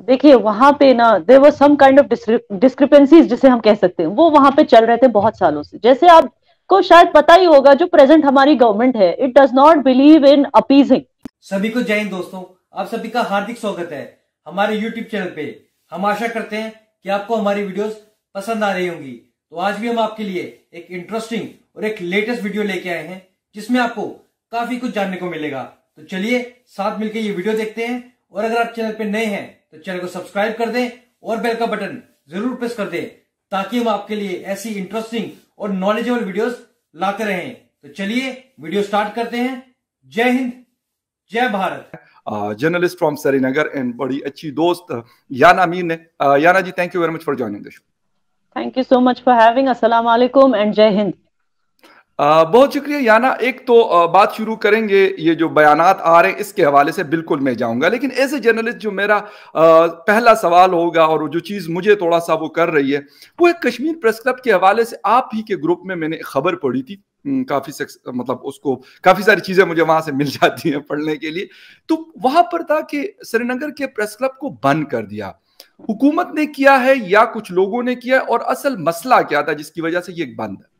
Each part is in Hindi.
देखिए वहां पे ना there was some kind of discrepancies जिसे हम कह सकते हैं, वो वहां पे चल रहे थे बहुत सालों से। जैसे आपको शायद पता ही होगा, जो प्रेजेंट हमारी गवर्नमेंट है, it does not believe in appeasing. सभी को जय हिंद दोस्तों, आप सभी का हार्दिक स्वागत है हमारे YouTube चैनल पे। हम आशा करते हैं कि आपको हमारी वीडियोस पसंद आ रही होंगी। तो आज भी हम आपके लिए एक इंटरेस्टिंग और एक लेटेस्ट वीडियो लेके आए हैं, जिसमें आपको काफी कुछ जानने को मिलेगा। तो चलिए साथ मिलकर ये वीडियो देखते हैं। और अगर आप चैनल पे नए हैं तो चैनल को सब्सक्राइब कर दें और बेल का बटन जरूर प्रेस कर दें, ताकि हम आपके लिए ऐसी इंटरेस्टिंग और नॉलेजेबल वीडियोस लाते रहें। तो चलिए वीडियो स्टार्ट करते हैं। जय हिंद, जय Bharat. Journalist from Srinagar and बड़ी अच्छी दोस्त याना अमीर ने। Yana ji, thank you very much for joining the show. Thank you so much for having. अस्सलाम वालेकुम एंड जय हिंद। बहुत शुक्रिया याना। एक तो बात शुरू करेंगे, ये जो बयानात आ रहे हैं इसके हवाले से बिल्कुल मैं जाऊंगा, लेकिन एज ए जर्नलिस्ट जो मेरा पहला सवाल होगा और जो चीज़ मुझे थोड़ा सा वो कर रही है, वो एक कश्मीर प्रेस क्लब के हवाले से आप ही के ग्रुप में मैंने खबर पढ़ी थी। काफी मतलब उसको काफी सारी चीजें मुझे वहां से मिल जाती हैं पढ़ने के लिए। तो वहां पर था कि श्रीनगर के प्रेस क्लब को बंद कर दिया, हुकूमत ने किया है या कुछ लोगों ने किया, और असल मसला क्या था जिसकी वजह से ये बंद है?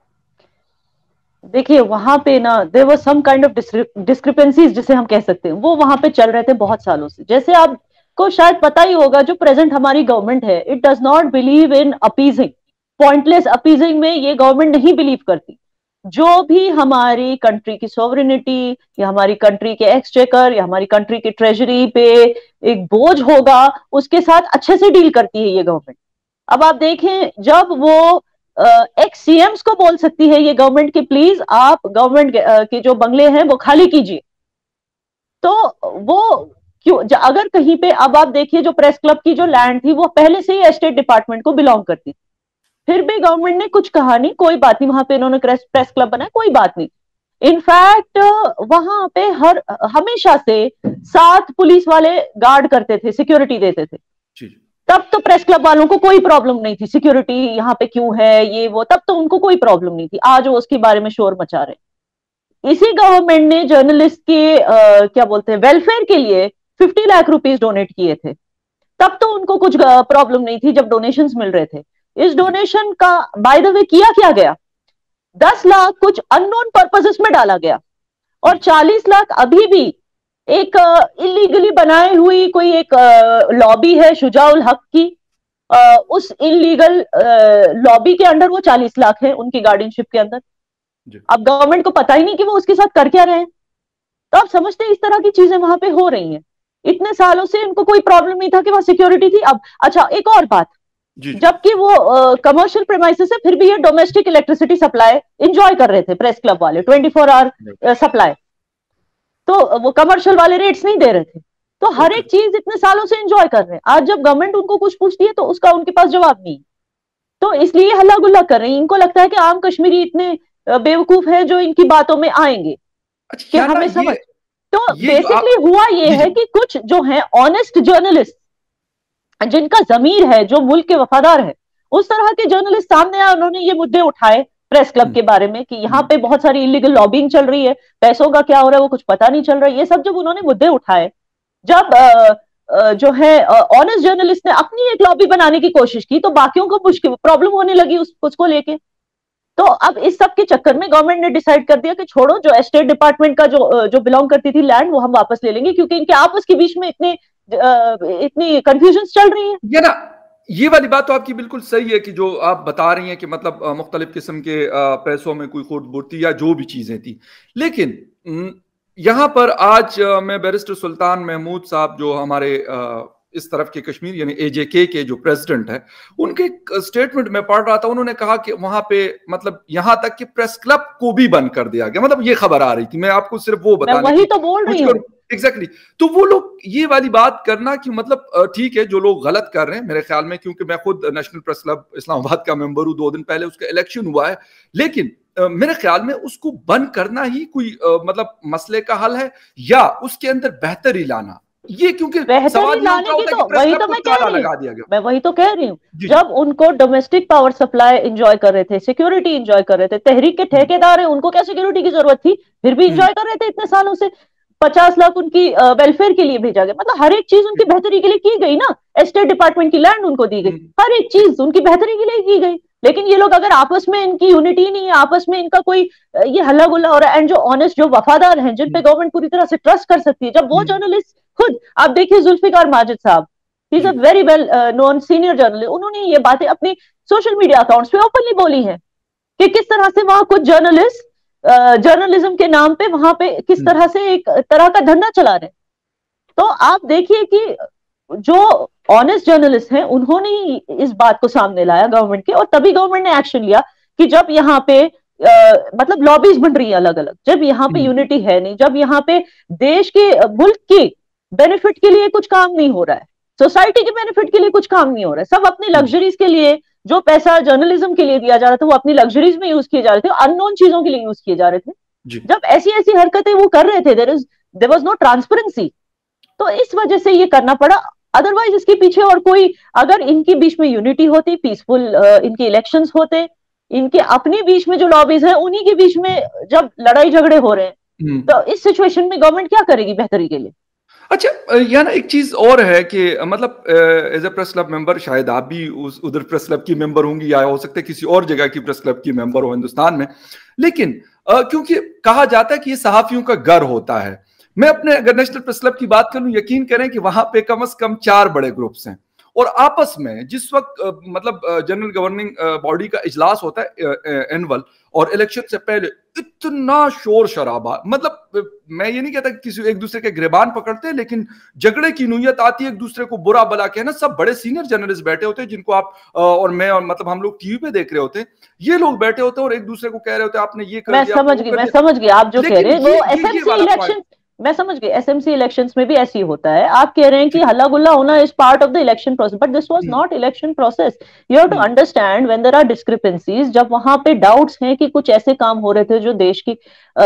देखिए वहां पे ना there was some kind of discrepancies जिसे हम कह सकते हैं, वो वहां पे चल रहे थे बहुत सालों से। जैसे आपको शायद पता ही होगा, जो प्रेजेंट हमारी गवर्नमेंट है, it does not believe in appeasing, pointless appeasing में ये गवर्नमेंट नहीं बिलीव करती। जो भी हमारी कंट्री की सॉवरेनिटी या हमारी कंट्री के एक्सचेकर या हमारी कंट्री की ट्रेजरी पे एक बोझ होगा, उसके साथ अच्छे से डील करती है ये गवर्नमेंट। अब आप देखें, जब वो एक्स सीएम्स को बोल सकती है ये गवर्नमेंट कि प्लीज आप गवर्नमेंट के जो बंगले हैं वो खाली कीजिए, तो वो क्यों? अगर कहीं पे, अब आप देखिए, जो प्रेस क्लब की जो लैंड थी वो पहले से ही एस्टेट डिपार्टमेंट को बिलोंग करती थी, फिर भी गवर्नमेंट ने कुछ कहा नहीं, कोई बात नहीं, वहां पे इन्होंने प्रेस क्लब बनाया, कोई बात नहीं। इनफैक्ट वहां पे हमेशा से 7 पुलिस वाले गार्ड करते थे, सिक्योरिटी देते थे। तब तो प्रेस क्लब वालों को कोई प्रॉब्लम नहीं थी, सिक्योरिटी यहाँ पे क्यों है ये वो, तब तो उनको कोई प्रॉब्लम नहीं थी। आज वो उसके बारे में शोर मचा रहे। इसी गवर्नमेंट ने जर्नलिस्ट के क्या बोलते हैं, वेलफेयर के लिए 50 लाख रुपीस डोनेट किए थे, तब तो उनको कुछ प्रॉब्लम नहीं थी जब डोनेशंस मिल रहे थे। इस डोनेशन का बाय द वे किया क्या गया, 10 लाख कुछ अननोन पर्पसेस में डाला गया, और 40 लाख अभी भी एक इलीगली बनाई हुई कोई एक लॉबी है शुजाउल हक की, उस इलीगल लॉबी के अंडर वो 40 लाख है, उनकी गार्डियनशिप के अंदर। अब गवर्नमेंट को पता ही नहीं कि वो उसके साथ कर क्या रहे हैं। तो आप समझते हैं इस तरह की चीजें वहां पे हो रही हैं। इतने सालों से इनको कोई प्रॉब्लम नहीं था कि वहां सिक्योरिटी थी। अब अच्छा, एक और बात, जबकि वो कमर्शियल प्रेमाइसेस है, फिर भी ये डोमेस्टिक इलेक्ट्रिसिटी सप्लाई एंजॉय कर रहे थे प्रेस क्लब वाले, 24 आवर सप्लाई। तो वो कमर्शियल वाले रेट्स नहीं दे रहे थे, तो हर एक चीज इतने सालों से एंजॉय कर रहे हैं। आज जब गवर्नमेंट उनको कुछ पूछती है तो उसका उनके पास जवाब नहीं, तो इसलिए हल्ला गुल्ला कर रहे हैं। इनको लगता है कि आम कश्मीरी इतने बेवकूफ है जो इनकी बातों में आएंगे कि हमें समझ। तो बेसिकली हुआ ये है कि कुछ जो है ऑनेस्ट जर्नलिस्ट, जिनका जमीर है, जो मुल्क के वफादार है, उस तरह के जर्नलिस्ट सामने आए, उन्होंने ये मुद्दे उठाए प्रेस क्लब के बारे में कि यहाँ पे बहुत सारी इलीगल लॉबिंग चल रही है, पैसों का क्या हो रहा है वो कुछ पता नहीं चल रहा है। ये सब जब उन्होंने मुद्दे उठाए, जब जो है ऑनेस्ट जर्नलिस्ट ने अपनी एक लॉबी बनाने की कोशिश की, तो बाकियों को मुश्किल प्रॉब्लम होने लगी उसको लेके। तो अब इस सब के चक्कर में गवर्नमेंट ने डिसाइड कर दिया कि छोड़ो, जो एस्टेट डिपार्टमेंट का जो बिलोंग करती थी लैंड, वो हम वापस ले लेंगे, क्योंकि इनके आपस के बीच में इतनी कंफ्यूजन चल रही है। ये ना, ये वाली बात तो आपकी बिल्कुल सही है कि जो आप बता रही हैं कि मतलब मुख्तलिफ किस्म के पैसों में कोई खोट बुरती या जो भी चीजें थी। लेकिन यहां पर आज मैं बैरिस्टर सुल्तान महमूद साहब, जो हमारे इस तरफ के कश्मीर यानी एजेके के जो प्रेसिडेंट है, उनके स्टेटमेंट में पढ़ रहा था, उन्होंने कहा कि वहां पे मतलब यहां तक कि प्रेस क्लब को भी बंद कर दिया गया। मतलब ये खबर आ रही थी, मैं आपको सिर्फ वो बताने वही तो बोल रही हूं। एग्जैक्टली। तो वो लोग ये वाली बात करना कि मतलब ठीक है, जो लोग गलत कर रहे हैं मेरे ख्याल में, क्योंकि मैं खुद नेशनल प्रेस क्लब इस्लामाबाद का मेंबर हूं, 2 दिन पहले उसका इलेक्शन हुआ है, लेकिन मेरे ख्याल में उसको बंद करना ही कोई मतलब मसले का हल है, या उसके अंदर बेहतरी लाना, ये क्योंकि बेहतरी लाने की तो वही तो मैं कह रही हूँ, मैं वही तो कह रही हूँ। जब उनको डोमेस्टिक पावर सप्लाई एंजॉय कर रहे थे, सिक्योरिटी एंजॉय कर रहे थे, तहरीक के ठेकेदार हैं, उनको क्या सिक्योरिटी की जरूरत थी, फिर भी एंजॉय कर रहे थे इतने सालों से। 50 लाख उनकी वेलफेयर के लिए भेजा गया, मतलब हर एक चीज उनकी बेहतरी के लिए की गई ना। एस्टेट डिपार्टमेंट की लैंड उनको दी गई, हर एक चीज उनकी बेहतरी के लिए की गई। लेकिन ये लोग अगर आपस में इनकी यूनिटी नहीं है, आपस में इनका कोई ये हल्ला गुल्ला हो रहा है, एंड जो ऑनेस्ट, जो वफादार हैं, जिन पे गवर्नमेंट पूरी तरह से ट्रस्ट कर सकती है, जब वो जर्नलिस्ट खुद, आप देखिए जुल्फिकार माजिद साहब, he is a very well known senior journalist, उन्होंने ये बातें अपनी सोशल मीडिया अकाउंट्स पे ओपनली बोली है कि किस तरह से वहां कुछ जर्नलिस्ट जर्नलिज्म के नाम पे वहां पे किस तरह से एक तरह का धंधा चला रहे। तो आप देखिए कि जो ऑनेस्ट जर्नलिस्ट हैं उन्होंने ही इस बात को सामने लाया गवर्नमेंट के, और तभी गवर्नमेंट ने एक्शन लिया कि जब यहाँ पे मतलब लॉबीज बन रही है अलग अलग, जब यहाँ पे यूनिटी है नहीं, जब यहाँ पे देश के मुल्क की बेनिफिट के लिए कुछ काम नहीं हो रहा है, सोसाइटी के बेनिफिट के लिए कुछ काम नहीं हो रहा है, सब अपनी लग्जरीज के लिए, जो पैसा जर्नलिज्म के लिए दिया जा रहा था वो अपनी लग्जरीज में यूज किए जा रहे थे, अननोन चीजों के लिए यूज किए जा रहे थे। जब ऐसी ऐसी हरकतें वो कर रहे थे, देयर वाज नो ट्रांसपेरेंसी, तो इस वजह से ये करना पड़ा। अदरवाइज इसके पीछे और कोई, अगर इनके बीच में यूनिटी होती, पीसफुल इनके इलेक्शंस होते, इनके अपने बीच में जो लॉबीज है उन्हीं के बीच में जब लड़ाई झगड़े हो रहे हैं, तो इस सिचुएशन में गवर्नमेंट क्या करेगी बेहतरी के लिए? अच्छा, यहाँ एक चीज और है कि मतलब as a press club member, शायद आप भी उधर प्रेस क्लब की मेंबर होंगी, या हो सकता है किसी और जगह की प्रेस क्लब की मेंबर हो हिंदुस्तान में, लेकिन क्योंकि कहा जाता है कि ये सहाफियों का घर होता है। मैं अपने अगर नेशनल प्रेस क्लब की बात करूं, यकीन करें कि वहां पे कम से कम 4 बड़े ग्रुप्स हैं, और आपस में जिस वक्त मतलब जनरल गवर्निंग बॉडी का इजलास होता है एनुअल, और इलेक्शन से पहले इतना शोर शराबा, मतलब मैं ये नहीं कहता कि किसी एक दूसरे के गिरबान पकड़ते हैं, लेकिन झगड़े की नूयत आती है, एक दूसरे को बुरा भला कहना। सब बड़े सीनियर जर्नलिस्ट बैठे होते हैं जिनको आप और मैं और मतलब हम लोग टीवी पे देख रहे होते हैं, ये लोग बैठे होते हैं और एक दूसरे को कह रहे होते हैं आपने ये कर दिया। मैं समझ गई आप जो कह रहे हैं, वो एसएमसी इलेक्शन, मैं समझ गई, एसएमसी इलेक्शंस में भी ऐसी होता है। आप कह रहे हैं कि हल्ला गुल्ला होना is part of the election process, but this was not election process. You have to understand when there are discrepancies, जब वहां पे डाउट्स हैं कि कुछ ऐसे काम हो रहे थे जो देश की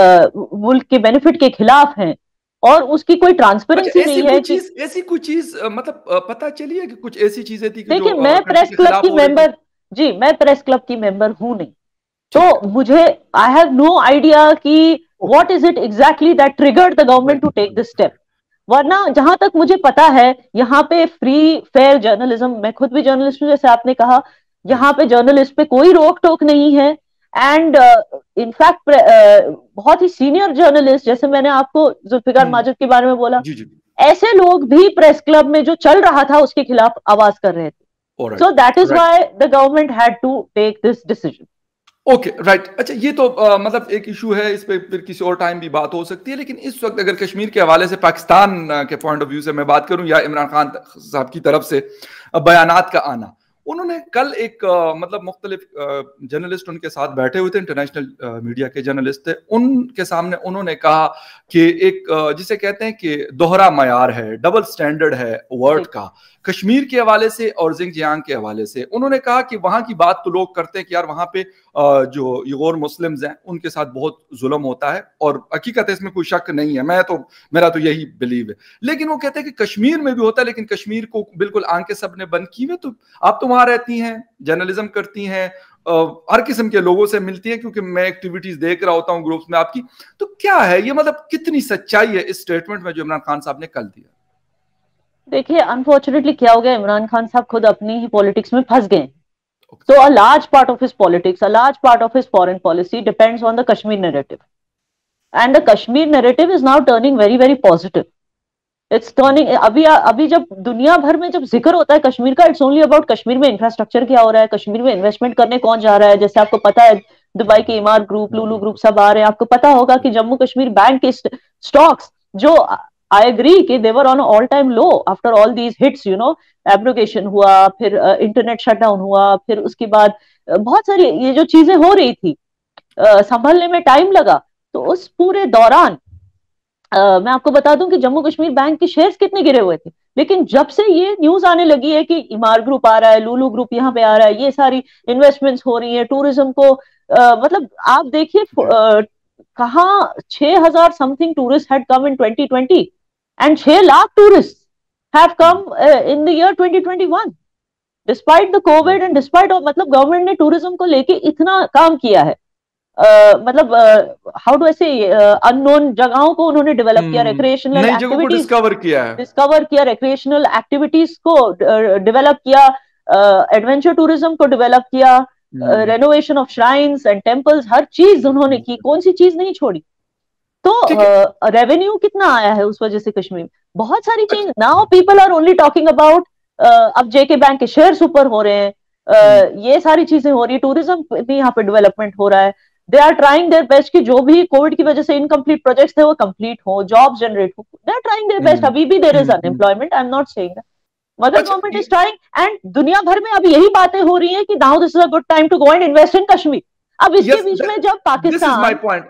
मुल्क के बेनिफिट के खिलाफ हैं, और उसकी कोई ट्रांसपेरेंसी नहीं है कि ऐसी कुछ चीज मतलब पता चली है कि कुछ ऐसी चीजें थी। देखिए, मैं प्रेस क्लब की मेंबर, जी मैं प्रेस क्लब की मेंबर हूं नहीं, तो मुझे आई हैव नो आइडिया कि what is it exactly that triggered the government to take this step। वरना जहां तक मुझे पता है, यहाँ पे फ्री फेयर जर्नलिज्म, मैं खुद भी जर्नलिस्ट हूं जैसे आपने कहा, यहाँ पे जर्नलिस्ट पे कोई रोक टोक नहीं है। एंड इनफैक्ट बहुत ही सीनियर जर्नलिस्ट, जैसे मैंने आपको जुल्फिकार माजिद के बारे में बोला, ऐसे लोग भी प्रेस क्लब में जो चल रहा था उसके खिलाफ आवाज कर रहे थे। So that is why the government had to take this decision. Okay, right. अच्छा, ये तो मतलब एक इशू है, इस पे फिर किसी और टाइम भी बात हो सकती है, लेकिन इस वक्त अगर कश्मीर के हवाले से पाकिस्तान के पॉइंट ऑफ व्यू से मैं बात करूं, या इमरान खान साहब की तरफ से बयानात का आना, उन्होंने कल एक मतलब मुख्तलिफ जर्नलिस्ट उनके साथ बैठे हुए थे, इंटरनेशनल मीडिया के जर्नलिस्ट थे, उनके सामने उन्होंने कहा कि एक जिसे कहते हैं कि दोहरा मयार है, डबल स्टैंडर्ड है वर्ड का, कश्मीर के हवाले से और जिंगजियांग के हवाले से। उन्होंने कहा कि वहां की बात तो लोग करते हैं कि यार वहां पे जो युगोर मुस्लिम्स हैं उनके साथ बहुत जुल्म होता है, और हकीकत है, इसमें कोई शक नहीं है, मेरा तो यही बिलीव है। लेकिन वो कहते हैं कि कश्मीर में भी होता है, लेकिन कश्मीर को बिल्कुल आंखें सबने बंद की हुई। तो आप तो वहां रहती हैं, जर्नलिज्म करती हैं, हर किस्म के लोगों से मिलती है, क्योंकि मैं एक्टिविटीज देख रहा होता हूँ ग्रुप्स में आपकी, तो क्या है ये, मतलब कितनी सच्चाई है इस स्टेटमेंट में जो इमरान खान साहब ने कल दिया? देखिए, अनफॉर्चुनेटली क्या हो गया, इमरान खान साहब खुद अपनी ही पॉलिटिक्स में फंस गए। So a large part of his politics, a large part of his foreign policy depends on the Kashmir narrative, and the Kashmir narrative is now turning very very positive. It's turning, अभी जब दुनिया भर में जब जिक्र होता है कश्मीर का, इट्स ओनली अबाउट कश्मीर में इंफ्रास्ट्रक्चर क्या हो रहा है, कश्मीर में इन्वेस्टमेंट करने कौन जा रहा है। जैसे आपको पता है दुबई के इमार ग्रुप, लुलु ग्रुप सब आ रहे हैं। आपको पता होगा कि जम्मू कश्मीर बैंक के स्टॉक्स जो I agree कि they were on all time low after all these hits, you know, abrogation हुआ, फिर इंटरनेट शटडाउन हुआ, फिर उसके बाद बहुत सारी ये जो चीजें हो रही थी संभलने में टाइम लगा। तो उस पूरे दौरान मैं आपको बता दूं कि जम्मू कश्मीर बैंक के शेयर्स कितने गिरे हुए थे, लेकिन जब से ये न्यूज आने लगी है कि इमार ग्रुप आ रहा है, लुलु ग्रुप यहाँ पे आ रहा है, ये सारी इन्वेस्टमेंट्स हो रही है, टूरिज्म को मतलब आप देखिए कहाँ 6,000 something tourist had come in 2020 and 6 lakh tourists have come in the year 2021 despite the COVID and despite of, मतलब गवर्नमेंट ने टूरिज्म को लेके इतना काम किया है। मतलब हाउ डू आई से अननोन जगहों को उन्होंने डेवलप किया, रिक्रिएशनल नई जगहों को डिस्कवर किया रिक्रिएशनल एक्टिविटीज को डेवलप किया, एडवेंचर टूरिज्म को डेवलप किया, renovation of shrines and temples, हर चीज उन्होंने की, कौन सी चीज नहीं छोड़ी। तो रेवेन्यू कितना आया है उस वजह से कश्मीर में, बहुत सारी चीज। Now people are only talking about, अब जेके बैंक के शेयर्स ऊपर हो रहे हैं, ये सारी चीजें हो रही है, टूरिज्म भी यहाँ पे डेवलपमेंट हो रहा है। They are trying their best कि जो भी कोविड की वजह से इनकम्प्लीट प्रोजेक्ट्स थे वो कंप्लीट हो, जॉब जनरेट हो, they are trying their best. अभी भी there is unemployment, I am not saying that, मगर गवर्नमेंट इज ट्राइंग। एंड दुनिया भर में अब यही बातें हो रही है कि now this is a good time to go and invest in Kashmir. अब इसके बीच में जब पाकिस्तान,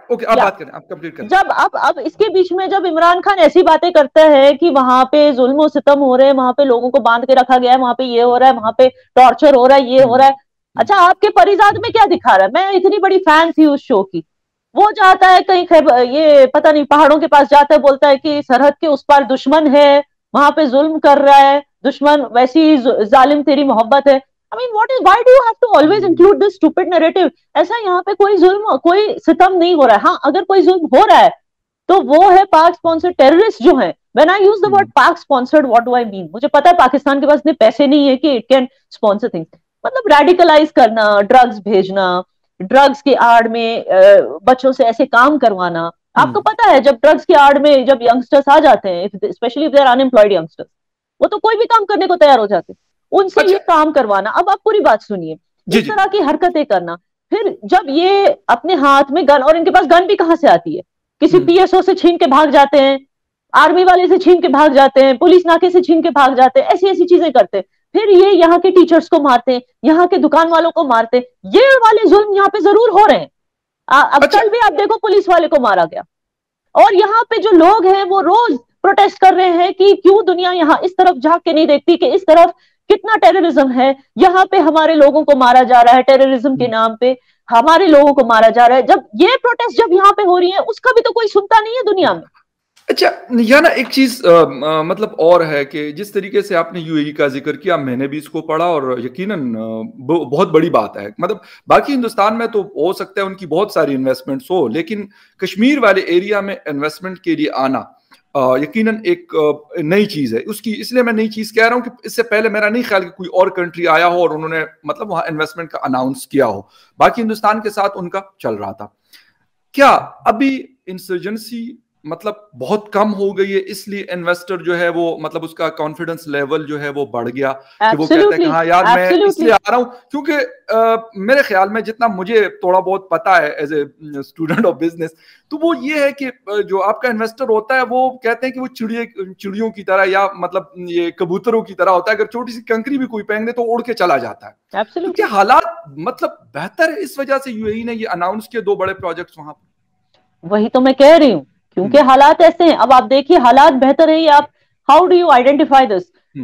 जब अब इसके बीच में जब इमरान खान ऐसी बातें करता है कि वहां पे जुल्म और सितम हो रहे हैं, वहां पे लोगों को बांध के रखा गया है, वहां पे ये हो रहा है, वहां पे टॉर्चर हो रहा है, ये हो रहा है, अच्छा आपके परिजाद में क्या दिखा रहा है? मैं इतनी बड़ी फैन थी उस शो की, वो जाता है कहीं ये पता नहीं पहाड़ों के पास जाता है, बोलता है कि सरहद के उस पार दुश्मन है, वहां पे जुल्म कर रहा है दुश्मन, वैसी जालिम तेरी मोहब्बत है। I mean, why do you have to always include this stupid narrative? ऐसा यहाँ पे कोई जुल्म, कोई सितम नहीं हो रहा है। हाँ, अगर कोई जुल्म हो रहा है तो वो है पाक स्पॉन्सर्ड टेररिस्ट जो है। When I use the word Pak sponsored, what do I mean? मुझे पता है पाकिस्तान के पास इतने पैसे नहीं है कि it can sponsor things, मतलब रेडिकलाइज करना, ड्रग्स भेजना, ड्रग्स की आड़ में बच्चों से ऐसे काम करवाना। आपको पता है जब ड्रग्स की आड़ में जब यंगस्टर्स आ जाते हैं, specially if they are unemployed youngsters, वो तो कोई भी काम करने को तैयार हो जाते हैं, उनसे ये काम करवाना। अब आप पूरी बात सुनिए, इस तरह की हरकतें करना, फिर जब ये अपने हाथ में गन, और इनके पास गन भी कहां से आती है, किसी पीएसओ से छीन के भाग जाते हैं, आर्मी वाले से छीन के भाग जाते हैं, पुलिस नाके से छीन के भाग जाते हैं, ऐसी ऐसी चीजें करते हैं। फिर ये यहाँ के टीचर्स को मारते हैं, यहाँ के दुकान वालों को मारते हैं, ये वाले जुल्म यहाँ पे जरूर हो रहे हैं। अब कल भी आप देखो पुलिस वाले को मारा गया, और यहाँ पे जो लोग हैं वो रोज प्रोटेस्ट कर रहे हैं कि क्यों दुनिया यहाँ इस तरफ झांक के नहीं देखती कि इस तरफ कितना टेररिज्म है, यहाँ पे हमारे लोगों को मारा जा रहा है, टेररिज्म के नाम पे हमारे लोगों को मारा जा रहा है। जब ये प्रोटेस्ट जब यहाँ पे हो रही है, उसका भी तो कोई सुनता नहीं है दुनिया में। अच्छा या ना, एक चीज मतलब और है कि जिस तरीके से आपने यूएई का जिक्र किया, मैंने भी इसको पढ़ा और यकीनन बहुत बड़ी बात है। मतलब बाकी हिंदुस्तान में तो हो सकता है उनकी बहुत सारी इन्वेस्टमेंट्स हो, लेकिन कश्मीर वाले एरिया में इन्वेस्टमेंट के लिए आना यकीनन एक नई चीज है उसकी। इसलिए मैं नई चीज कह रहा हूं कि इससे पहले मेरा नहीं ख्याल कि कोई और कंट्री आया हो और उन्होंने मतलब वहां इन्वेस्टमेंट का अनाउंस किया हो। बाकी हिंदुस्तान के साथ उनका चल रहा था। क्या अभी इंसर्जेंसी मतलब बहुत कम हो गई है, इसलिए इन्वेस्टर जो है वो मतलब उसका कॉन्फिडेंस लेवल जो है वो बढ़ गया कि वो कहते हैं कि हाँ यार मैं इसलिए आ रहा हूं क्योंकि मेरे ख्याल में जितना मुझे थोड़ा बहुत पता है as a student of business, तो वो ये है कि जो आपका इन्वेस्टर होता है वो कहते हैं कि वो चिड़ियों की तरह या मतलब ये कबूतरों की तरह होता है, अगर छोटी सी कंकरी भी कोई फेंक दे तो उड़ के चला जाता है। तो क्या हालात मतलब बेहतर है इस वजह से यूएई ने ये अनाउंस किए 2 बड़े प्रोजेक्ट्स वहां पर? वही तो मैं कह रही हूँ, क्योंकि हालात ऐसे हैं। अब आप देखिए हालात बेहतर है, आप how do you identify this?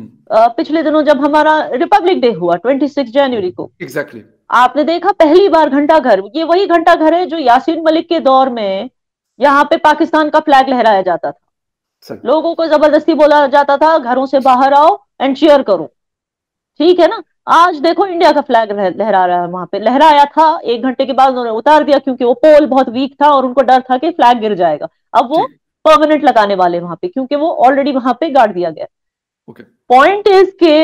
पिछले दिनों जब हमारा रिपब्लिक डे हुआ 26 जनवरी को, एग्जैक्टली आपने देखा पहली बार घंटा घर, ये वही घंटा घर है जो यासीन मलिक के दौर में यहाँ पे पाकिस्तान का फ्लैग लहराया जाता था। लोगों को जबरदस्ती बोला जाता था घरों से बाहर आओ एंड चीयर करो, ठीक है ना। आज देखो इंडिया का फ्लैग लहरा रहा है, वहां पे लहराया था, 1 घंटे के बाद उन्होंने उतार दिया क्योंकि वो पोल बहुत वीक था और उनको डर था कि फ्लैग गिर जाएगा। अब वो परमानेंट लगाने वाले वहां पे, क्योंकि वो ऑलरेडी वहां पे गाड़ दिया गया। पॉइंट इज के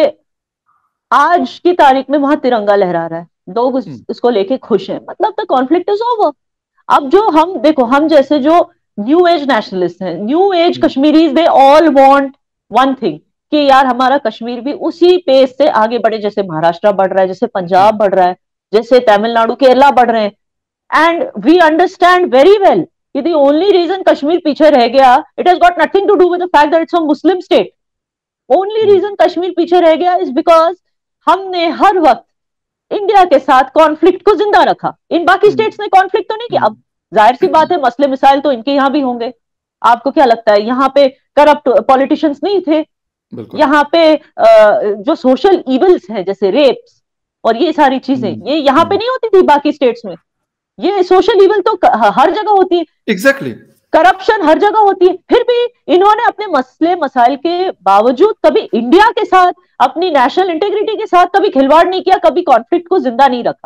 आज की तारीख में वहां तिरंगा लहरा रहा है, लोग इसको लेके खुश हैं, मतलब द कॉन्फ्लिक्ट इज ओवर। अब जो हम देखो, हम जैसे जो न्यू एज नेशनलिस्ट हैं, new age Kashmiris, they all want one thing कि यार हमारा कश्मीर भी उसी पेस से आगे बढ़े जैसे महाराष्ट्र बढ़ रहा है, जैसे पंजाब बढ़ रहा है, जैसे तमिलनाडु केरला बढ़ रहे हैं। And we understand very well कि द ओनली रीजन कश्मीर पीछे रह गया, it has got nothing to do with the fact that it's a Muslim state. Only reason Kashmir पीछे रह गया इज बिकॉज हमने हर वक्त इंडिया के साथ कॉन्फ्लिक्ट को जिंदा रखा। इन बाकी स्टेट्स ने कॉन्फ्लिक्ट तो नहीं किया। अब जाहिर सी बात है मसले मिसाइल तो इनके यहाँ भी होंगे। आपको क्या लगता है यहाँ पे करप्ट पॉलिटिशियंस नहीं थे? यहाँ पे जो सोशल इविल्स हैं जैसे रेप्स और ये सारी चीजें, ये यहाँ पे नहीं होती थी बाकी स्टेट्स में? ये सोशल इविल तो हर जगह होती है। एग्जैक्टली करप्शन हर जगह होती है। फिर भी इन्होंने अपने मसले मसाइल के बावजूद कभी इंडिया के साथ, अपनी नेशनल इंटीग्रिटी के साथ कभी खिलवाड़ नहीं किया, कभी कॉन्फ्लिक्ट को जिंदा नहीं रखा।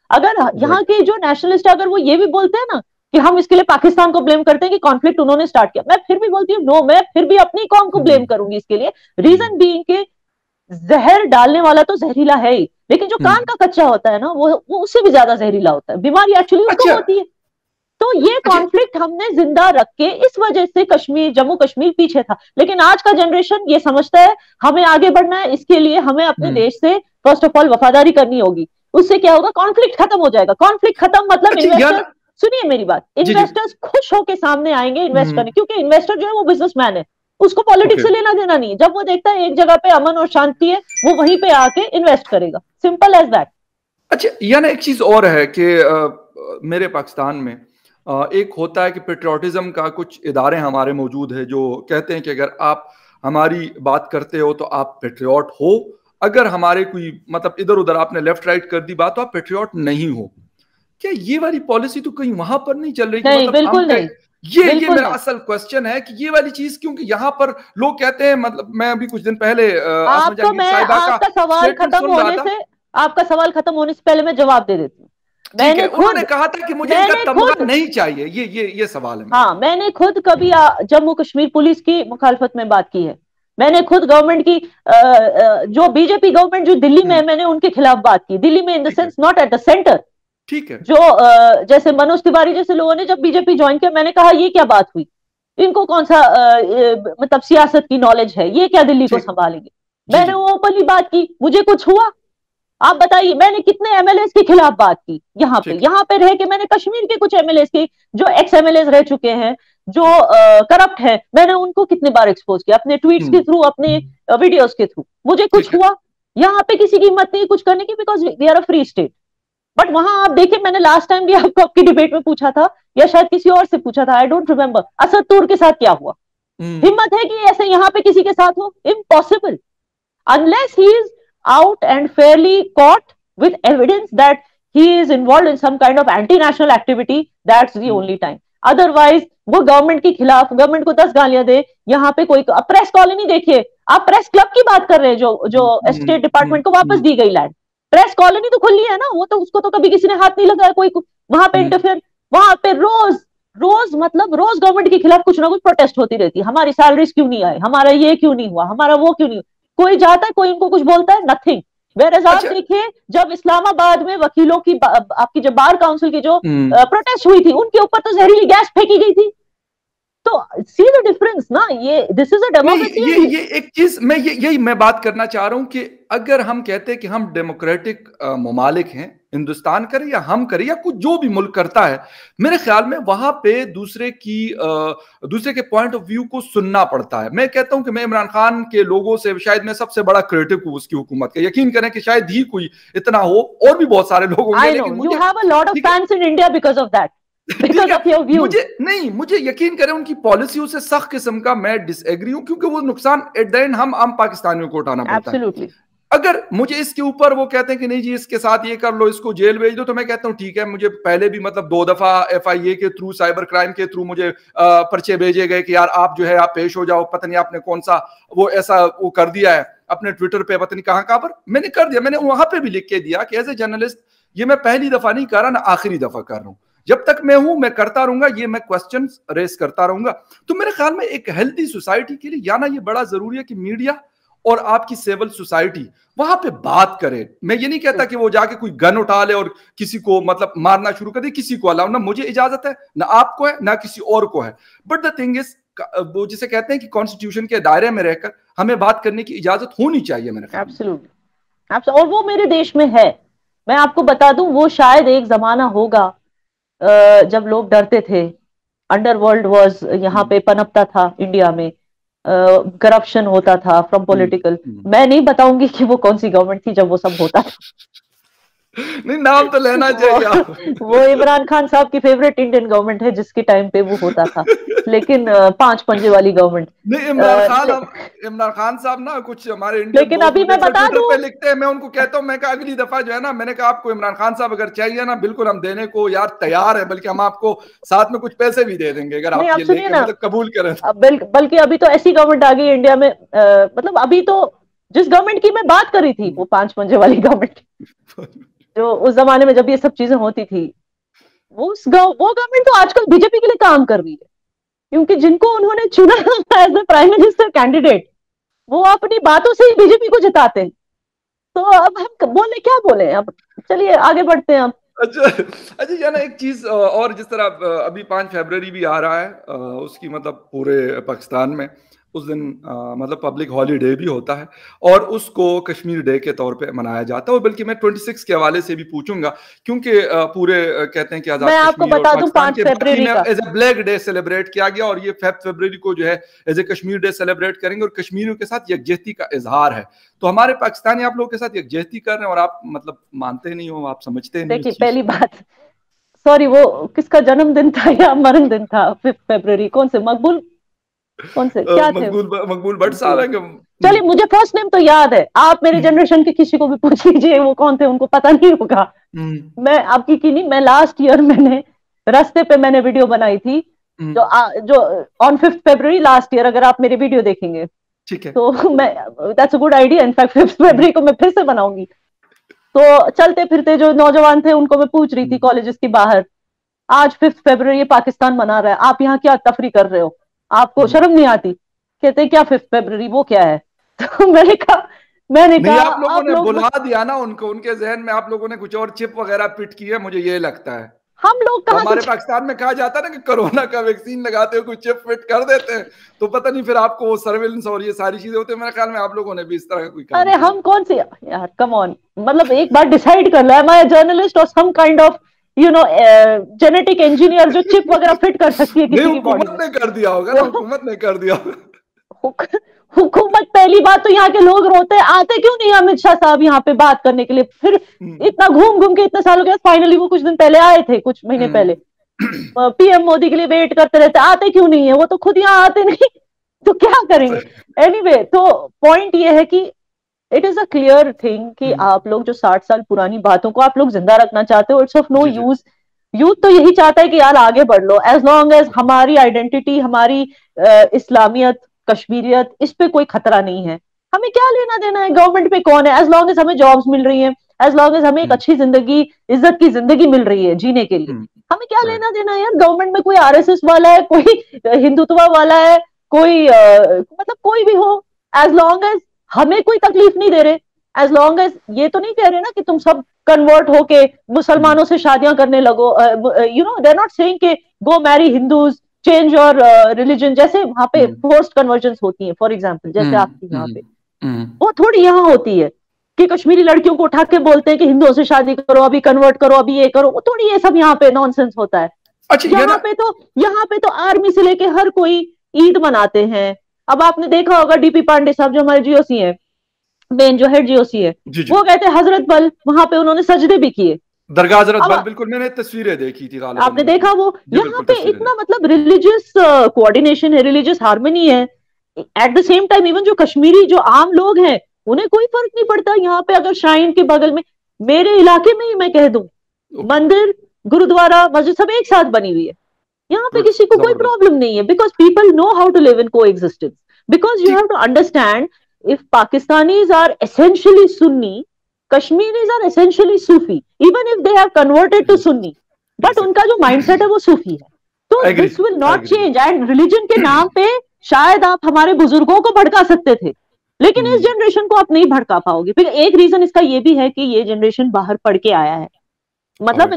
अगर यहाँ के जो नेशनलिस्ट अगर वो ये भी बोलते हैं ना कि हम इसके लिए पाकिस्तान को ब्लेम करते हैं कि कॉन्फ्लिक्ट उन्होंने स्टार्ट किया, मैं फिर भी बोलती हूँ नो, मैं फिर भी अपनी कौम को ब्लेम करूंगी इसके लिए। रीजन बीइंग के जहर डालने वाला तो जहरीला है ही, लेकिन जो कान का कच्चा होता है ना वो उससे भी ज्यादा जहरीला होता है, बीमारी एक्चुअली उसको होती है। तो ये कॉन्फ्लिक्ट हमने जिंदा रख के इस वजह से कश्मीर, जम्मू कश्मीर पीछे था। लेकिन आज का जनरेशन ये समझता है हमें आगे बढ़ना है, इसके लिए हमें अपने देश से फर्स्ट ऑफ ऑल वफादारी करनी होगी। उससे क्या होगा, कॉन्फ्लिक्ट खत्म हो जाएगा। कॉन्फ्लिक्ट खत्म मतलब इन्वेस्टर, सुनिए मेरी बात, इन्वेस्टर्स खुश होकर सामने आएंगे इन्वेस्ट करने, क्योंकि इन्वेस्टर जो है वो बिजनेसमैन है, उसको पॉलिटिक्स से लेना देना नहीं है। जब वो देखता है एक जगह पे अमन और शांति है, वो वहीं पे आके इन्वेस्ट करेगा, सिंपल एज दैट। अच्छा, यानी एक चीज और है कि मेरे पाकिस्तान में एक होता है कि पेट्रियोटिज्म का कुछ इदारे हमारे मौजूद है जो कहते हैं कि अगर आप हमारी बात करते हो तो आप पेट्रियोट हो, अगर हमारे कोई मतलब इधर उधर आपने लेफ्ट राइट कर दी बात तो आप पेट्रियोट नहीं हो। क्या ये वाली पॉलिसी तो कहीं वहां पर नहीं चल रही? नहीं, मतलब बिल्कुल नहीं। ये मेरा असल क्वेश्चन है कि ये वाली चीज, क्योंकि यहाँ पर लोग कहते हैं, मतलब मैं अभी कुछ दिन पहले आपको मैं आपका सवाल खत्म होने से पहले मैं जवाब दे देती हूँ। उन्होंने कहा था कि मुझे इनका तमगा नहीं चाहिए, ये सवाल है। हाँ, मैंने खुद कभी जम्मू कश्मीर पुलिस की मुखालफत में बात की है। मैंने खुद गवर्नमेंट की जो बीजेपी गवर्नमेंट जो दिल्ली में है, मैंने उनके खिलाफ बात की, दिल्ली में in the sense not at the centre. ठीक है। जो जैसे मनोज तिवारी जैसे लोगों ने जब बीजेपी ज्वाइन किया, मैंने कहा ये क्या बात हुई, इनको कौन सा मतलब सियासत की नॉलेज है, ये क्या दिल्ली को संभालेंगे। मैंने वो ओपनली बात की, मुझे कुछ हुआ? आप बताइए, मैंने कितने एमएलए के खिलाफ बात की यहाँ पे रह के। मैंने कश्मीर के कुछ एमएलए के जो एक्स एमएलए रह चुके हैं, जो करप्ट है, मैंने उनको कितने बार एक्सपोज किया अपने ट्वीट्स के थ्रू, अपने वीडियोस के थ्रू। मुझे कुछ हुआ? यहाँ पे किसी की हिम्मत नहीं कुछ करने की, because we are a free state. But वहां आप देखिए, मैंने लास्ट टाइम भी आपको आपकी डिबेट में पूछा था, या शायद किसी और से पूछा था, I don't remember, Asad Toor के साथ क्या हुआ? हिम्मत है कि ऐसे यहाँ पे किसी के साथ हो? Impossible, unless he is out and fairly caught with evidence that he is involved in some kind of anti-national activity, that's the only time. Otherwise, वो गवर्नमेंट के खिलाफ, गवर्नमेंट को 10 गालियां दे, यहाँ पे कोई प्रेस कॉलोनी देखिए, आप प्रेस क्लब की बात कर रहे हैं, जो स्टेट डिपार्टमेंट को वापस दी गई लैंड, प्रेस कॉलोनी तो खुली है ना, वो तो उसको तो कभी किसी ने हाथ नहीं लगाया, कोई वहां पे इंटरफेयर, वहां पे रोज मतलब रोज गवर्नमेंट के खिलाफ कुछ ना कुछ प्रोटेस्ट होती रहती है। हमारी सैलरीज क्यों नहीं आए, हमारा ये क्यों नहीं हुआ, हमारा वो क्यों नहीं हुआ, कोई जाता है, कोई उनको कुछ बोलता है, नथिंग। वेयर आप देखिए, जब इस्लामाबाद में वकीलों की आपकी जब बार काउंसिल की जो प्रोटेस्ट हुई थी, उनके ऊपर तो जहरीली गैस फेंकी गई थी। तो सी द डिफरेंस ना, ये दिस इज अ डेमोक्रेसी। ये एक चीज मैं यही मैं बात करना चाह रहा हूं कि अगर हम कहते हैं कि हम डेमोक्रेटिक ममालिक हैं, हिंदुस्तान करे या हम करे या कुछ जो भी मुल्क करता है, मेरे ख्याल में वहां पे दूसरे के पॉइंट ऑफ व्यू को सुनना पड़ता है। मैं कहता हूं कि मैं इमरान खान के लोगों से शायद मैं सबसे बड़ा क्रिटिक हूं उसकी हुकूमत का, यकीन करें कि शायद ही कोई इतना हो, और भी बहुत सारे लोग होंगे। मुझे यकीन करें उनकी पॉलिसियों से सख्त किस्म का मैं डिसएग्री हूं, क्योंकि वो नुकसान एट द एंड हम आम पाकिस्तानियों को उठाना पड़ता है। अगर मुझे इसके ऊपर वो कहते हैं कि नहीं जी इसके साथ ये कर लो, इसको जेल भेज दो, तो मैं कहता हूं ठीक है। मुझे पहले भी मतलब 2 दफा FIA के थ्रू, साइबर क्राइम के थ्रू मुझे पर्चे भेजे गए कि यार आप जो है आप पेश हो जाओ, पता नहीं आपने कौन सा वो ऐसा वो कर दिया है अपने ट्विटर पे, पता नहीं कहां पर मैंने कर दिया। मैंने वहां पे भी लिख के दिया कि एज ए जर्नलिस्ट ये मैं पहली दफा नहीं कर रहा, ना आखिरी दफा कर रहा हूं, जब तक मैं हूं मैं करता रहूंगा, ये मैं क्वेश्चंस रेस करता रहूंगा। तो मेरे ख्याल में एक हेल्थी सोसाइटी के लिए या ना ये बड़ा जरूरी है कि मीडिया और आपकी सिविल सोसाइटी वहां पे बात करे। मैं ये नहीं कहता कि वो जाके कोई गन उठा ले और किसी को मतलब मारना शुरू कर दे, किसी को अलाउ, ना मुझे इजाजत है, ना आपको है, ना किसी और को है। बट द थिंग इज, वो जिसे कहते हैं कि कॉन्स्टिट्यूशन के दायरे में रहकर हमें बात करने की इजाजत होनी चाहिए मेरे ख्याल में। एब्सोल्युटली, और वो मेरे देश में है। मैं आपको बता दूं, वो शायद एक जमाना होगा जब लोग डरते थे, अंडरवर्ल्ड वाज यहाँ पे पनपता था इंडिया में, करप्शन होता था फ्रॉम पॉलिटिकल। मैं नहीं बताऊंगी कि वो कौन सी गवर्नमेंट थी जब वो सब होता था। नहीं, नाम तो लेना चाहिए। वो इमरान खान साहब की फेवरेट इंडियन गवर्नमेंट है जिसके टाइम पे वो होता था, लेकिन 5 पंजे वाली गवर्नमेंट नहीं। इमरान खान साहब ना कुछ हमारे इंडियन, लेकिन अभी मैं बता दूं पे लिखते हैं, मैं उनको कहता हूं, मैं कहा अगली दफा जो है ना, मैंने कहा आपको इमरान खान साहब अगर चाहिए ना, बिल्कुल हम देने को यार तैयार है, बल्कि हम आपको साथ में कुछ पैसे भी दे देंगे अगर आप ये लेके मतलब कबूल करें। बल्कि अभी तो ऐसी गवर्नमेंट आ गई इंडिया में, मतलब अभी तो जिस गवर्नमेंट की मैं बात कर रही थी वो 5 पंजे वाली गवर्नमेंट। जो उस जमाने में जब ये सब चीजें होती थी, वो गवर्नमेंट तो आजकल बीजेपी के लिए काम कर रही है, क्योंकि जिनको उन्होंने चुना as a prime minister candidate, वो अपनी बातों से ही बीजेपी को जिताते हैं। तो अब हम बोले क्या बोले, अब चलिए आगे बढ़ते हैं। अब अच्छा अच्छा, या ना एक चीज और, जिस तरह अभी 5 फरवरी भी आ रहा है, उसकी मतलब पूरे पाकिस्तान में उस दिन मतलब पब्लिक हॉलीडे भी होता है और उसको कश्मीर डे के तौर पे मनाया जाता है। बल्कि मैं 26 के हवाले से भी पूछूंगा, क्योंकि पूरे कहते हैं कि आजाद मैं आपको कश्मीर और बता दूं, पाकिस्तान 5 के फरवरी बाकी का में as a black day celebrate किया गया, और ये 5 फरवरी को जो है as a Kashmir day celebrate करेंगे और कश्मीरियों के साथ यकजहती का इजहार है। तो हमारे पाकिस्तानी आप लोगों के साथ यकजहती कर रहे हैं और आप मतलब मानते नहीं हो, आप समझते नहीं। देखिए, पहली बात, सॉरी, वो किसका जन्मदिन था या मरण दिन था 5 फरवरी? कौन से मकबूल, कौन से क्या थे? मकबूल भट्ट साहब है। चलिए, मुझे फर्स्ट नेम तो याद है, आप मेरे जनरेशन के किसी को भी पूछ लीजिए वो कौन थे, उनको पता नहीं होगा। मैं आपकी की नहीं, मैं लास्ट ईयर मैंने रास्ते पे मैंने वीडियो बनाई थी जो ऑन 5 फरवरी लास्ट ईयर, अगर आप मेरी वीडियो देखेंगे ठीक है, तो मैं, that's a good idea, in fact 5 फरवरी को मैं फिर से बनाऊंगी। तो चलते फिरते जो नौजवान थे उनको मैं पूछ रही थी कॉलेजेस की बाहर, आज 5 फरवरी पाकिस्तान मना रहा है, आप यहाँ क्या तफरी कर रहे हो, आपको शर्म नहीं आती? कहते क्या 5 फरवरी, वो क्या है? तो मैंने कहा आप लोगों ने बुला दिया ना उनको, उनके जहन में आप लोगों ने कुछ और चिप वगैरह पिट की है, मुझे ये लगता है। हम लोग तो हमारे पाकिस्तान में कहा जाता है ना कि कोरोना का वैक्सीन लगाते हो कुछ चिप फिट कर देते हैं, तो पता नहीं फिर आपको वो सर्विलेंस और ये सारी चीजें होती है। मेरे ख्याल में आप लोगों ने भी इस तरह का कोई काम अरे हम कौन से यार, कम ऑन, मतलब एक बार डिसाइड कर लो, एम आई जर्नलिस्ट और some kind of genetic engineer जो चिप वगैरह फिट कर सकती है किसी की बॉडी में? हुकूमत ने कर दिया होगा ना, हुकूमत ने कर दिया होगा। हुकूमत, पहली बात तो यहाँ के लोग रोते हैं, आते क्यों नहीं अमित शाह साहब यहाँ पे बात करने के लिए? फिर इतना घूम घूम के इतने सालों के बाद फाइनली वो कुछ दिन पहले आए थे, कुछ महीने पहले, पीएम मोदी के लिए वेट करते रहते, आते क्यों नहीं है? वो तो खुद यहाँ आते नहीं, तो क्या करेंगे? एनीवे, तो पॉइंट ये है कि it is a clear thing कि आप लोग जो 60 साल पुरानी बातों को आप लोग जिंदा रखना चाहते हो, it's of no use. Youth तो यही चाहता है कि यार आगे बढ़ लो, एज लॉन्ग एज हमारी आइडेंटिटी, हमारी इस्लामियत, कश्मीरियत, इस पे कोई खतरा नहीं है, हमें क्या लेना देना है गवर्नमेंट पे कौन है? एज लॉन्ग एज हमें जॉब्स मिल रही हैं, एज लॉन्ग एज हमें एक अच्छी जिंदगी, इज्जत की जिंदगी मिल रही है जीने के लिए, हमें क्या लेना देना है यार? गवर्नमेंट में कोई आरएसएस वाला है, कोई हिंदुत्व वाला है, कोई मतलब कोई भी हो, एज लॉन्ग एज हमें कोई तकलीफ नहीं दे रहे, एज लॉन्ग एज ये तो नहीं कह रहे ना कि तुम सब कन्वर्ट होके मुसलमानों से शादियां करने लगो, दे आर नॉट सेइंग कि go marry Hindus, change your religion, जैसे वहां पे फोर्स्ड कन्वर्जन्स होती हैं, फॉर एग्जाम्पल जैसे आपकी यहाँ पे, वो थोड़ी यहाँ होती है कि कश्मीरी लड़कियों को उठा के बोलते हैं कि हिंदुओं से शादी करो, अभी कन्वर्ट करो, अभी ये करो, वो थोड़ी ये सब यहाँ पे नॉनसेंस होता है। अच्छा, यहाँ पे तो आर्मी से लेके हर कोई ईद मनाते हैं। अब आपने देखा होगा डीपी पांडे साहब जो हमारे जीओसी हैं, मेन जो हेड जीओसी है, वो कहते हैं हजरत बल, वहां पे उन्होंने सजदे भी किए, दरगाह हजरत बल, बिल्कुल मैंने तस्वीरें देखी थी, आपने देखा वो, यहाँ पे इतना मतलब रिलीजियस कोऑर्डिनेशन है, रिलीजियस हार्मनी है। At the same time even जो कश्मीरी जो आम लोग हैं उन्हें कोई फर्क नहीं पड़ता। यहाँ पे अगर श्राइन के बगल में, मेरे इलाके में ही मैं कह दूं, मंदिर, गुरुद्वारा, मस्जिद सब एक साथ बनी हुई है, यहाँ पे किसी को कोई प्रॉब्लम नहीं है, because people know how to live in coexistence, because you have to understand, if Pakistanis are essentially Sunni, Kashmiris are essentially Sufi, even if they have converted to Sunni, but उनका जो mindset है वो सूफी है, तो this will not change। and religion के नाम पे शायद आप हमारे बुजुर्गों को भड़का सकते थे, लेकिन इस जनरेशन को आप नहीं भड़का पाओगे। फिर एक रीजन इसका ये भी है कि ये जनरेशन बाहर पढ़ के आया है, मतलब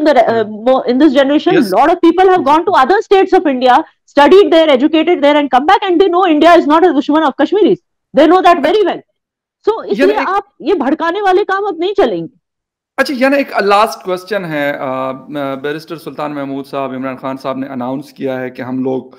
in this generation lot of people have gone to other states of India, studied there, educated there and come back and they know India is not a dushman of Kashmiris, they know that very well, so इसलिए आप ये भड़काने वाले काम अब नहीं चलेंगे। अच्छा, यानी एक लास्ट क्वेश्चन है, बैरिस्टर सुल्तान महमूद साहब, इमरान खान साहब ने अनाउंस किया है कि हम लोग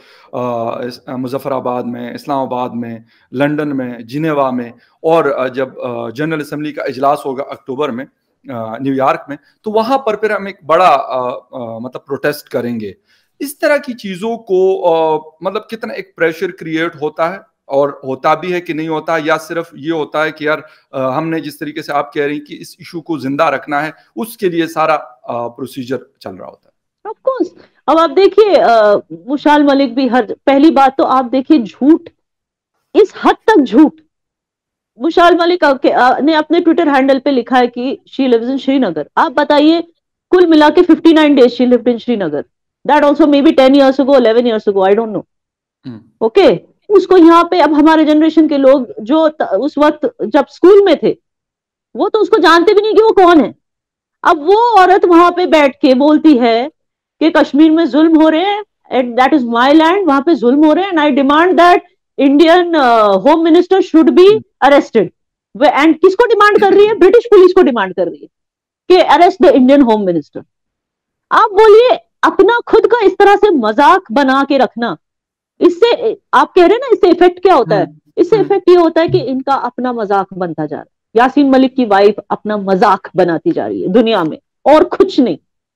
मुजफ्फराबाद में, इस्लामाबाद में, लंदन में, जिनेवा में, और जब जनरल असम्बली का इजलास होगा अक्टूबर में न्यूयॉर्क में, तो वहां पर फिर हम एक बड़ा मतलब प्रोटेस्ट करेंगे। इस तरह की चीजों को मतलब कितना एक प्रेशर क्रिएट होता है, और होता भी है कि नहीं होता, या सिर्फ ये होता है कि यार हमने जिस तरीके से आप कह रही हैं कि इस इशू को जिंदा रखना है, उसके लिए सारा प्रोसीजर चल रहा होता है? Of course. अब आप देखिए मुशाल मलिक भी, हर पहली बात तो आप देखिए झूठ, इस हद तक झूठ, मुशाल मलिक ने अपने ट्विटर हैंडल पे लिखा है कि शी लिव्स इन श्रीनगर। आप बताइए, कुल मिला के 59 days she lived in Srinagar, that also may be 10 years ago, 11 years ago, I don't know. Okay, उसको यहाँ पे अब हमारे जनरेशन के लोग जो उस वक्त जब स्कूल में थे, वो तो उसको जानते भी नहीं कि वो कौन है। अब वो औरत वहां पे बैठ के बोलती है कि कश्मीर में जुल्म हो रहे हैं, and that is my land, वहां पे जुल्म हो रहे हैं, and I demand that Indian home minister should be arrested. And किसको डिमांड कर रही है? ब्रिटिश पुलिस को डिमांड कर रही है कि arrest the Indian home minister. आप बोलिए, अपना खुद का इस तरह से मजाक बना के रखना, इससे आप कह रहे हैं ना, इससे इफेक्ट क्या होता है? इससे इफेक्ट ये होता है कि इनका अपना मजाक बनता जा रहा है। यासीन मलिक की वाइफ अपना मजाक बनाती जा रही है दुनिया में, और कुछ नहीं।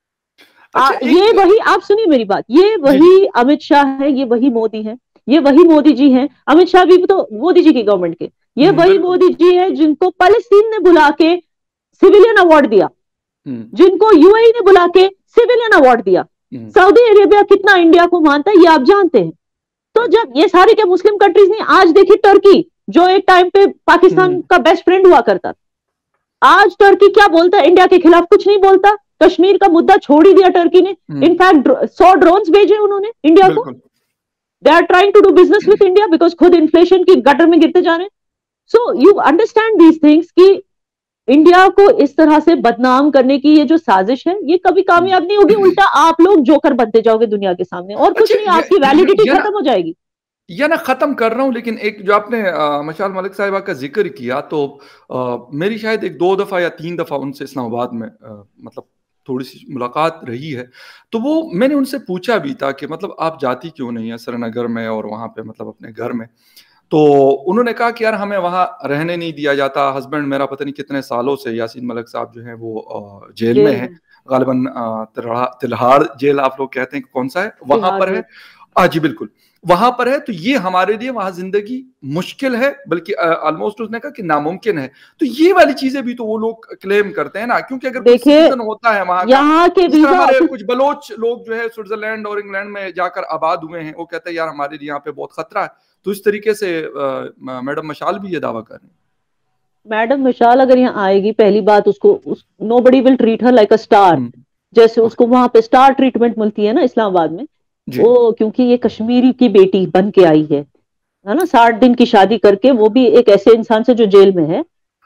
ये वही, आप सुनिए मेरी बात, ये वही अमित शाह है, ये वही मोदी है, ये वही मोदी जी हैं। अमित शाह भी तो मोदी जी की गवर्नमेंट के, ये वही मोदी जी है जिनको पैलेस्टीन ने बुला के सिविलियन अवार्ड दिया, जिनको यूएई ने बुला के सिविलियन अवार्ड दिया। सऊदी अरेबिया कितना इंडिया को मानता है ये आप जानते हैं। तो जब ये सारे के मुस्लिम कंट्रीज नहीं, आज देखिए टर्की, जो एक टाइम पे पाकिस्तान का बेस्ट फ्रेंड हुआ करता था, आज टर्की क्या बोलता है? इंडिया के खिलाफ कुछ नहीं बोलता। कश्मीर का मुद्दा छोड़ ही दिया टर्की ने। इनफैक्ट 100 ड्रोन्स भेजे उन्होंने इंडिया को। They are trying to do business with India because खुद इन्फ्लेशन की गटर में गिरते जा रहे हैं। So you understand these things कि इंडिया को इस तरह से बदनाम करने की ये जो साजिश है, ये कभी कामयाब नहीं होगी। उल्टा आप लोग जोकर बनते जाओगे दुनिया के सामने, और कुछ नहीं, आपकी वैलिडिटी खत्म हो जाएगी। या ना खत्म कर रहा हूं, लेकिन एक जो आपने मशाल मलिक साहिबा का जिक्र किया, तो मेरी शायद एक 2 दफा या 3 दफा उनसे इस्लामाबाद में मतलब थोड़ी सी मुलाकात रही है। तो वो मैंने उनसे पूछा भी था कि मतलब आप जाती क्यों नहीं है श्रीनगर में और वहां पे मतलब अपने घर में। तो उन्होंने कहा कि यार हमें वहां रहने नहीं दिया जाता, हस्बैंड मेरा पता नहीं कितने सालों से, यासीन मलिक साहब जो है वो जेल में है, गालिबन तिल्हाड़ जेल आप लोग कहते हैं, कौन सा है वहां पर है? हाँ जी बिल्कुल, वहां पर है। तो ये हमारे लिए वहां जिंदगी मुश्किल है, बल्कि ऑलमोस्ट उसने कहा कि नामुमकिन है। तो ये वाली चीजें भी तो वो लोग क्लेम करते हैं ना, क्योंकि अगर कुछ सीजन होता है वहां यहाँ के हमारे कुछ बलोच लोग जो है स्विट्जरलैंड और इंग्लैंड में जाकर आबाद हुए हैं, वो कहते हैं यार हमारे लिए यहाँ पे बहुत खतरा है। तो इस तरीके से मैडम मशाल भी ये दावा कर रही है। मैडम मशाल अगर यहाँ आएगी, पहली बात उसको nobody will treat her like a star, जैसे उसको वहां पे स्टार ट्रीटमेंट मिलती है ना इस्लामाबाद में। वो क्योंकि ये कश्मीरी की बेटी बन के आई है ना, 60 दिन की शादी करके, वो भी एक ऐसे इंसान से जो जेल में है।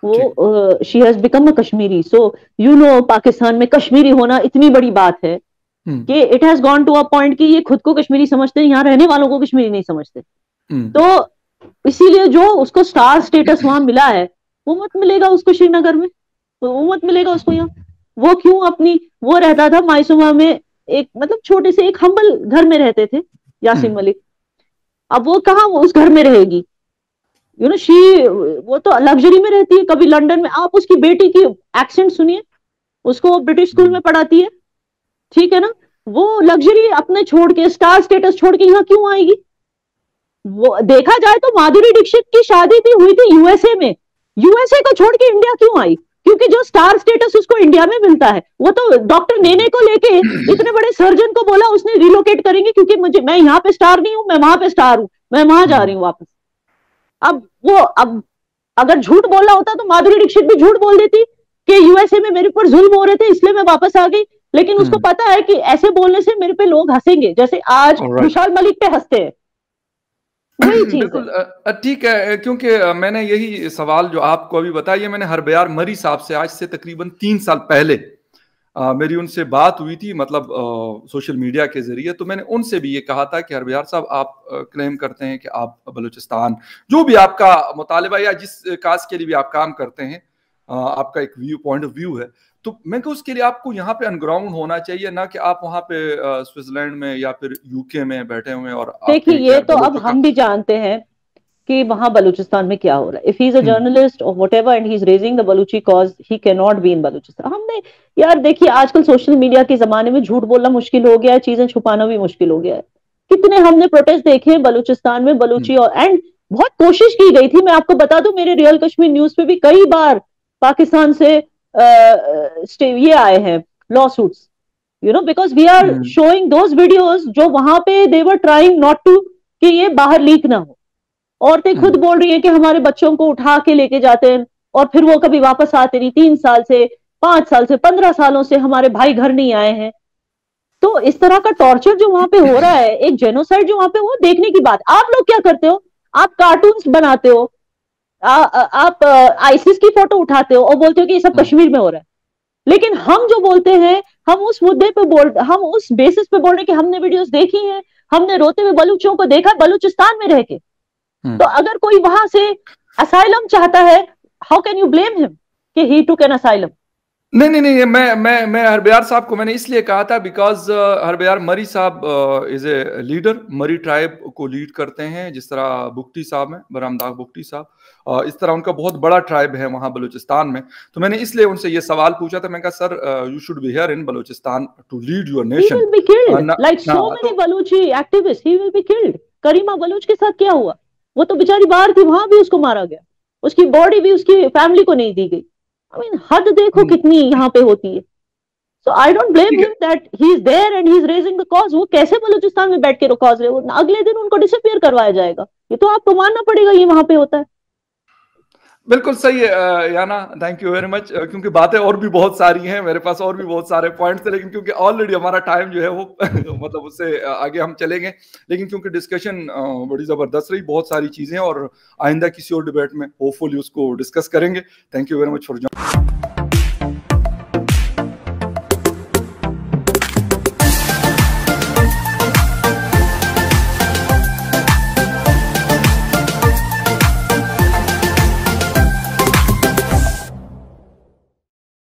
वो she has become a Kashmiri. So you know, Pakistan में कश्मीरी होना इतनी बड़ी बात है कि it has gone to a point कि ये खुद को कश्मीरी समझते हैं, यहाँ रहने वालों को कश्मीरी नहीं समझते। तो इसीलिए जो उसको स्टार स्टेटस वहां मिला है, वो मत मिलेगा उसको श्रीनगर में, वो मत मिलेगा उसको यहाँ। वो क्यों अपनी, वो रहता था मायसूमा में, एक मतलब छोटे से एक हम्बल घर में रहते थे यासीन मलिक। अब वो कहाँ, वो उस घर में रहेगी? यू नो वो तो लग्जरी में रहती है। कभी लंदन में, आप उसकी बेटी की एक्सेंट सुनिए, उसको ब्रिटिश स्कूल में पढ़ाती है, ठीक है ना। वो लग्जरी अपने छोड़ के, स्टार स्टेटस छोड़ के यहाँ क्यों आएगी? वो देखा जाए तो माधुरी दीक्षित की शादी भी हुई थी यूएसए में, यूएसए को छोड़ के इंडिया क्यों आई? क्योंकि जो स्टार स्टेटस उसको इंडिया में मिलता है, वो तो डॉक्टर नेने को लेके इतने बड़े सर्जन को बोला उसने रिलोकेट करेंगे, क्योंकि मैं यहाँ पे स्टार नहीं हूं, मैं वहां पे स्टार हूं, मैं वहां जा रही हूँ वापस। अब अगर झूठ बोलना होता तो माधुरी दीक्षित भी झूठ बोल देती कि यूएसए में मेरे ऊपर जुल्म हो रहे थे इसलिए मैं वापस आ गई। लेकिन उसको पता है कि ऐसे बोलने से मेरे पे लोग हंसेंगे, जैसे आज मुशाल मलिक पे हंसते हैं। बिल्कुल ठीक है, क्योंकि मैंने यही सवाल जो आपको अभी बताया, मैंने हरबयार मरी साहब से आज से तकरीबन 3 साल पहले मेरी उनसे बात हुई थी, मतलब सोशल मीडिया के जरिए। तो मैंने उनसे भी ये कहा था कि हरबयार साहब, आप क्लेम करते हैं कि आप बलूचिस्तान, जो भी आपका मुतालिबा या जिस काज के लिए भी आप काम करते हैं, आपका एक पॉइंट ऑफ व्यू है, तो मैं कहूँ उसके लिए आपको यहाँ पे अनग्राउंड होना चाहिए, ना कि आप वहां पे स्विट्जरलैंड में या फिर यूके में बैठे हुए हैं। और देखिए, ये तो अब हम भी जानते हैं कि वहां बलूचिस्तान में क्या हो रहा है। If he is a journalist और whatever and he is raising the Baluchi cause, he can not be in Balochistan. हमने यार देखिए, आजकल सोशल मीडिया के जमाने में झूठ बोलना मुश्किल हो गया है, चीजें छुपाना भी मुश्किल हो गया है। कितने हमने प्रोटेस्ट देखे हैं बलूचिस्तान में, बलूची, और एंड बहुत कोशिश की गई थी। मैं आपको बता दूं, मेरे रियल कश्मीर न्यूज पे भी कई बार पाकिस्तान से ये आए हैं lawsuits, you know, because we are showing those videos जो वहां पे they were trying not to, कि ये बाहर लीक ना हो। औरतें खुद बोल रही है कि हमारे बच्चों को उठा के लेके जाते हैं और फिर वो कभी वापस आते नहीं, 3 साल से, 5 साल से, 15 सालों से हमारे भाई घर नहीं आए हैं। तो इस तरह का टॉर्चर जो वहां पे हो रहा है, एक जेनोसाइड जो वहां पे, वो देखने की बात। आप लोग क्या करते हो? आप कार्टून्स बनाते हो, आप आईसिस की फोटो उठाते हो और बोलते हो कि ये सब कश्मीर में हो रहा है। लेकिन हम जो बोलते हैं, हम उस मुद्दे पे हम उस बेसिस पे बोल रहे हैं कि हमने वीडियोस देखी हैं, हमने रोते हुए बलूचों को देखा बलूचिस्तान में रह के। तो अगर कोई वहां से असाइलम चाहता है, how can you blame him कि ही टुक एन असाइलम? नहीं नहीं नहीं, मैं हरबयार साहब को मैंने इसलिए कहा था बिकॉज हरबयार मरी साहब is a leader, Marri tribe को लीड करते हैं, जिस तरह बुख्ती साहब हैं, बरामदाग बुख्ती साहब, इस तरह उनका बहुत बड़ा ट्राइब है वहां बलूचिस्तान में। तो मैंने इसलिए उनसे ये सवाल पूछा था। मैंने कहा sir you should be here in Balochistan to lead your nation. He will be killed like so many Baluchi activists. He will be killed. Karima Baloch के साथ क्या हुआ? वो तो बेचारी बाहर थी, वहां भी उसको मारा गया, उसकी बॉडी भी उसकी फैमिली को नहीं दी गई। I mean, हद देखो कितनी यहाँ पे होती है। So I don't blame him that he is there and he is raising the cause. वो कैसे बलूचिस्तान में बैठ के कॉज रहे, वो अगले दिन उनको डिसअपियर करवाया जाएगा। ये तो आपको मानना पड़ेगा, ये वहां पे होता है। बिल्कुल सही है याना, थैंक यू वेरी मच। क्योंकि बातें और भी बहुत सारी हैं, मेरे पास और भी बहुत सारे पॉइंट्स थे, लेकिन क्योंकि ऑलरेडी हमारा टाइम जो है वो मतलब उससे आगे हम चलेंगे। लेकिन क्योंकि डिस्कशन बड़ी जबरदस्त रही, बहुत सारी चीजें, और आइंदा किसी और डिबेट में होपफुली उसको डिस्कस करेंगे। Thank you very much for